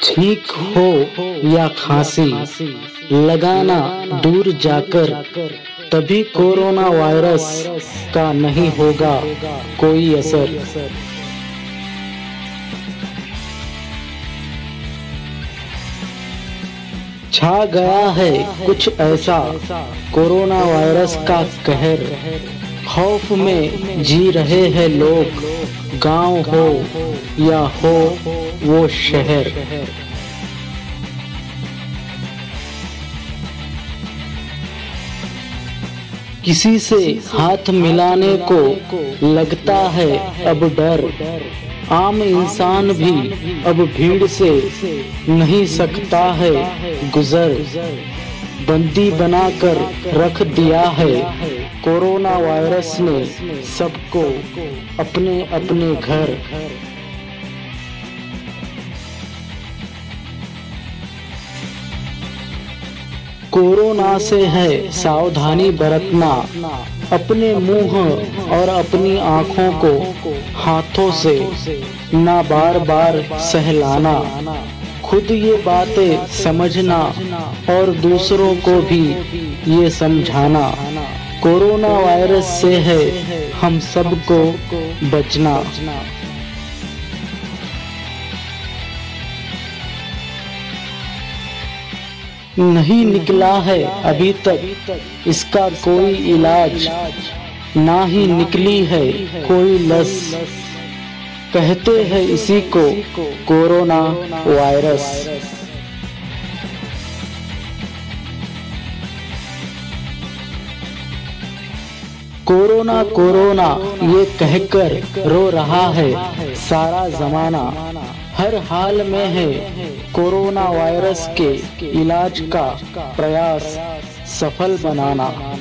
छींक हो या खांसी लगाना दूर जाकर, तभी कोरोना वायरस का नहीं होगा कोई असर। छा गया है कुछ ऐसा कोरोना वायरस का कहर, खौफ में जी रहे हैं लोग, गांव हो या हो वो शहर। किसी से हाथ मिलाने को लगता है अब डर, आम इंसान भी अब भीड़ से नहीं सकता है गुजर। बंदी बनाकर रख दिया है कोरोना वायरस ने सबको अपने अपने घर। कोरोना से है सावधानी बरतना, अपने मुंह और अपनी आँखों को हाथों से ना बार बार सहलाना, खुद ये बातें समझना और दूसरों को भी ये समझाना। कोरोना वायरस से है हम सबको बचना। नहीं निकला है अभी तक इसका कोई इलाज, ना ही निकली है कोई लस, कहते हैं इसी को कोरोना वायरस। कोरोना कोरोना ये कहकर रो रहा है सारा जमाना, हर हाल में है कोरोना वायरस के इलाज का प्रयास सफल बनाना।